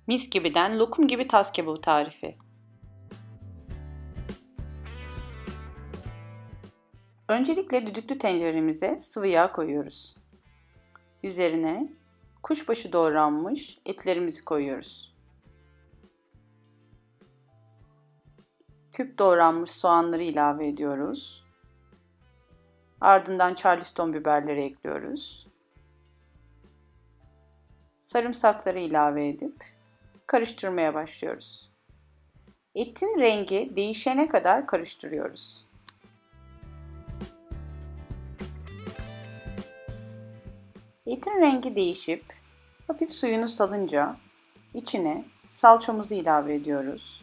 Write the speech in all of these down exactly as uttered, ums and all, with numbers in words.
Mis gibiden lokum gibi tas kebabı tarifi. Öncelikle düdüklü tenceremize sıvı yağ koyuyoruz. Üzerine kuşbaşı doğranmış etlerimizi koyuyoruz. Küp doğranmış soğanları ilave ediyoruz. Ardından Charleston biberleri ekliyoruz. Sarımsakları ilave edip karıştırmaya başlıyoruz. Etin rengi değişene kadar karıştırıyoruz. Etin rengi değişip hafif suyunu salınca içine salçamızı ilave ediyoruz.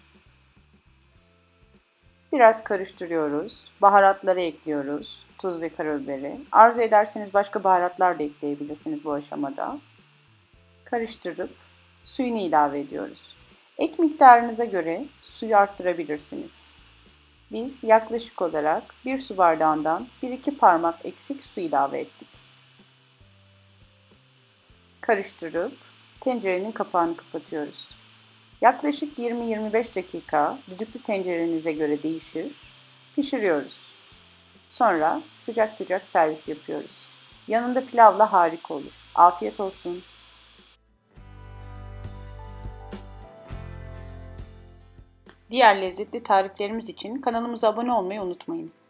Biraz karıştırıyoruz. Baharatları ekliyoruz. Tuz ve karabiberi. Arzu ederseniz başka baharatlar da ekleyebilirsiniz bu aşamada. Karıştırıp suyunu ilave ediyoruz. Et miktarınıza göre suyu arttırabilirsiniz. Biz yaklaşık olarak bir su bardağından bir iki parmak eksik su ilave ettik. Karıştırıp tencerenin kapağını kapatıyoruz. Yaklaşık yirmi yirmi beş dakika düdüklü tencerenize göre değişir, pişiriyoruz. Sonra sıcak sıcak servis yapıyoruz. Yanında pilavla harika olur. Afiyet olsun. Diğer lezzetli tariflerimiz için kanalımıza abone olmayı unutmayın.